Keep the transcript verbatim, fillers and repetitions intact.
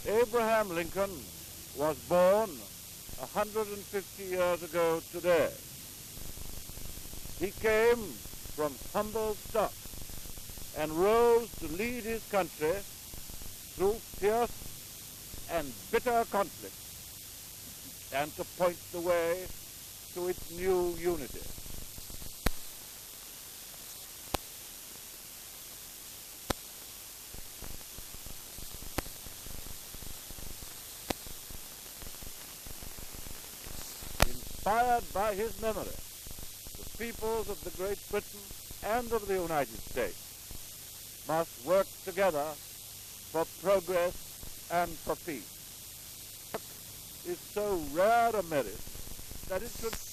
Abraham Lincoln was born one hundred fifty years ago today. He came from humble stock and rose to lead his country through fierce and bitter conflict and to point the way to its new unity. Inspired by his memory, the peoples of the Great Britain and of the United States must work together for progress and for peace. Work is so rare a merit that it should